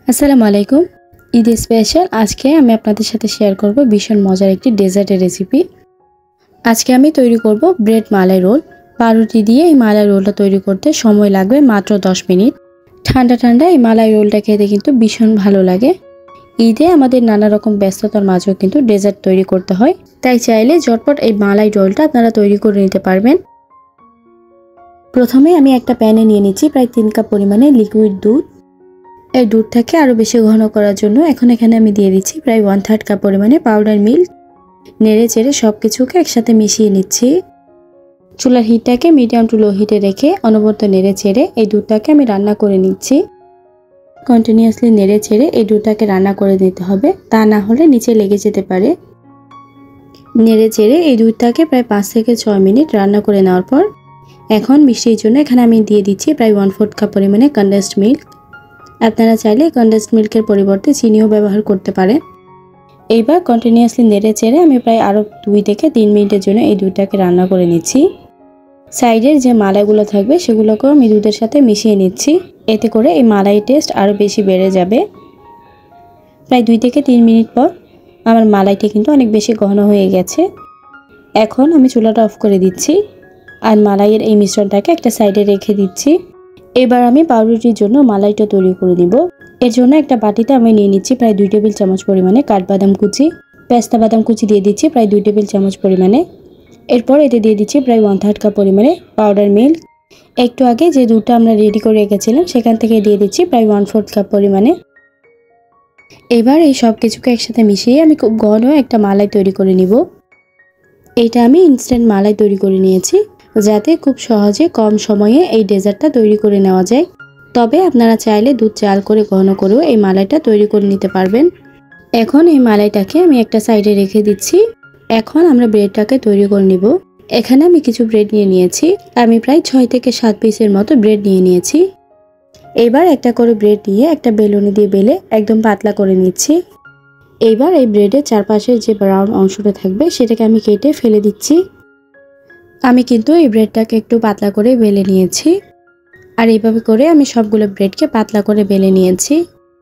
আসসালামু আলাইকুম। ঈদ স্পেশাল আজকে আমি আপনাদের সাথে শেয়ার করব ভীষণ মজার একটি ডেজার্টের রেসিপি। আজকে আমি তৈরি করব ব্রেড মালাই রোল। পাউরুটি দিয়ে এই মালাই রোলটা তৈরি করতে সময় লাগবে মাত্র 10 মিনিট। ঠান্ডা ঠান্ডা এই মালাই রোলটা খেতে কিন্তু ভীষণ ভালো লাগে। ঈদে আমাদের নানা রকম ব্যস্ততার মাঝেও কিন্তু ডেজার্ট তৈরি করতে হয়, তাই চাইলে ঝটপট এই মালাই রোলটা আপনারা তৈরি করে নিতে পারবেন। প্রথমে আমি একটা প্যানে নিয়ে নিচ্ছি প্রায় 3 কাপ পরিমাণে লিকুইড দুধ। এই দুধটাকে আরও বেশি ঘন করার জন্য এখন এখানে আমি দিয়ে দিচ্ছি প্রায় 1/3 কাপ পরিমাণে পাউডার মিল্ক। নেড়ে চেড়ে সব কিছুকে একসাথে মিশিয়ে নিচ্ছি। চুলার হিটটাকে মিডিয়াম টু লো হিটে রেখে অনবরত নেড়ে চেড়ে এই দুধটাকে আমি রান্না করে নিচ্ছি। কন্টিনিউয়াসলি নেড়ে চেড়ে এই দুধটাকে রান্না করে নিতে হবে, তা না হলে নিচে লেগে যেতে পারে। নেড়ে চেড়ে এই দুধটাকে প্রায় 5 থেকে 6 মিনিট রান্না করে নেওয়ার পর এখন মিষ্টির জন্য এখানে আমি দিয়ে দিচ্ছি প্রায় 1/4 কাপ পরিমাণে কনডেন্সড মিল্ক। আপনারা চাইলে কনডেন্সড মিল্কের পরিবর্তে চিনিও ব্যবহার করতে পারেন। এইবার কন্টিনিউয়াসলি নেড়ে চেড়ে আমি প্রায় আরও 2 থেকে 3 মিনিটের জন্য এই দুধটাকে রান্না করে নিচ্ছি। সাইডের যে মালাইগুলো থাকবে সেগুলোকেও আমি দুধের সাথে মিশিয়ে নিচ্ছি, এতে করে এই মালাই টেস্ট আরও বেশি বেড়ে যাবে। প্রায় 2 থেকে 3 মিনিট পর আমার মালাইটি কিন্তু অনেক বেশি ঘন হয়ে গেছে। এখন আমি চুলাটা অফ করে দিচ্ছি আর মালাইয়ের এই মিশ্রণটাকে একটা সাইডে রেখে দিচ্ছি। এবার আমি পাউরুটির জন্য মালাইটা তৈরি করে নিব। এর জন্য একটা বাটিতে আমি নিয়ে নিচ্ছি প্রায় 2 টেবিল চামচ পরিমাণে কাঠবাদাম কুচি, পেস্তা বাদাম কুচি দিয়ে দিচ্ছি প্রায় 2 টেবিল চামচ পরিমাণে। এরপর এতে দিয়ে দিচ্ছি প্রায় 1/3 কাপ পরিমাণে পাউডার মিল্ক। একটু আগে যে দুধটা আমরা রেডি করে রেখেছিলাম সেখান থেকে দিয়ে দিচ্ছি প্রায় 1/4 কাপ পরিমাণে। এবার এই সব কিছুকে একসাথে মিশিয়ে আমি খুব ঘন একটা মালাই তৈরি করে নিব। এইটা আমি ইনস্ট্যান্ট মালাই তৈরি করে নিয়েছি, যাতে খুব সহজে কম সময়ে এই ডেজার্টটা তৈরি করে নেওয়া যায়। তবে আপনারা চাইলে দুধ জাল করে ঘন করেও এই মালাইটা তৈরি করে নিতে পারবেন। এখন এই মালাইটাকে আমি একটা সাইডে রেখে দিচ্ছি। এখন আমরা ব্রেডটাকে তৈরি করে নিব। এখানে আমি কিছু ব্রেড নিয়ে নিয়েছি। আমি প্রায় 6 থেকে 7 পিসের মতো ব্রেড নিয়ে নিয়েছি। এবার একটা করে ব্রেড নিয়ে একটা বেলুনি দিয়ে বেলে একদম পাতলা করে নিচ্ছি। এইবার এই ব্রেডের চারপাশের যে ব্রাউন অংশটা থাকবে সেটাকে আমি কেটে ফেলে দিচ্ছি। আমি কিন্তু এই ব্রেডটাকে একটু পাতলা করে বেলে নিয়েছি, আর এইভাবে করে আমি সবগুলো ব্রেডকে পাতলা করে বেলে নিয়েছি।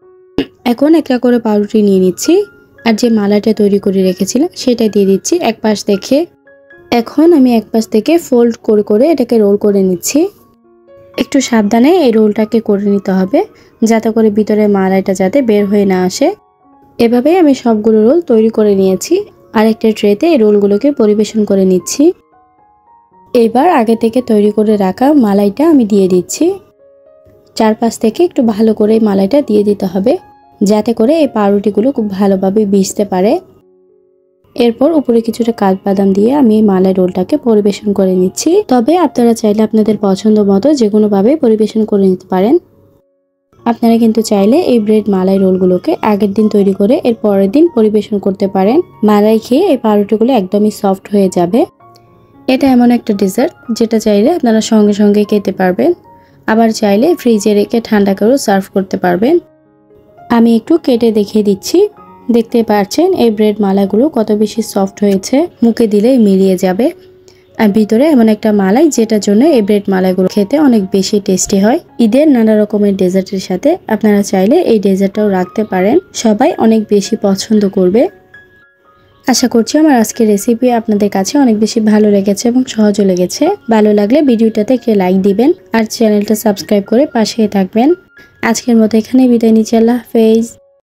এখন একটা করে পাউরুটি নিয়ে নিচ্ছি আর যে মালাইটা তৈরি করে রেখেছিলাম সেটা দিয়ে দিচ্ছি এক পাশ দেখে। এখন আমি এক পাশ থেকে ফোল্ড করে করে এটাকে রোল করে নিচ্ছি। একটু সাবধানে এই রোলটাকে করে নিতে হবে, যাতে করে ভিতরে মালাইটা যাতে বের হয়ে না আসে। এভাবে আমি সবগুলো রোল তৈরি করে নিয়েছি আর একটা ট্রেতে এই রোলগুলোকে পরিবেশন করে নিচ্ছি। এবার আগে থেকে তৈরি করে রাখা মালাইটা আমি দিয়ে দিচ্ছি। চারপাশ থেকে একটু ভালো করে মালাইটা দিয়ে দিতে হবে, যাতে করে এই পাউরুটিগুলো খুব ভালোভাবে ভিজতে পারে। এরপর উপরে কিছুটা কাঠবাদাম দিয়ে আমি এই মালাই রোলটাকে পরিবেশন করে নিচ্ছি। তবে আপনারা চাইলে আপনাদের পছন্দ মতো যে কোনোভাবে পরিবেশন করে নিতে পারেন। আপনারা কিন্তু চাইলে এই ব্রেড মালাই রোলগুলোকে আগের দিন তৈরি করে এর পরের দিন পরিবেশন করতে পারেন। মালাই খেয়ে এই পাউরুটিগুলো একদমই সফট হয়ে যাবে। এটা এমন একটা ডেজার্ট যেটা চাইলে আপনারা সঙ্গে সঙ্গে খেতে পারবেন, আবার চাইলে ফ্রিজে রেখে ঠান্ডা করেও সার্ভ করতে পারবেন। আমি একটু কেটে দেখিয়ে দিচ্ছি। দেখতে পাচ্ছেন এই ব্রেড মালাইগুলো কত বেশি সফট হয়েছে, মুখে দিলেই মিলিয়ে যাবে। আর ভিতরে এমন একটা মালাই যেটার জন্য এই ব্রেড মালাইগুলো খেতে অনেক বেশি টেস্টি হয়। ঈদের নানা রকমের ডেজার্টের সাথে আপনারা চাইলে এই ডেজার্টটাও রাখতে পারেন, সবাই অনেক বেশি পছন্দ করবে। আশা করছি আমার আজকের রেসিপি আপনাদের কাছে অনেক বেশি ভালো লেগেছে এবং সহজও লেগেছে। ভালো লাগলে ভিডিওটাতে একটা লাইক দিবেন আর চ্যানেলটা সাবস্ক্রাইব করে পাশেই থাকবেন। আজকের মতো এখানেই বিদায় নিচ্ছি। আল্লাহ হাফেজ।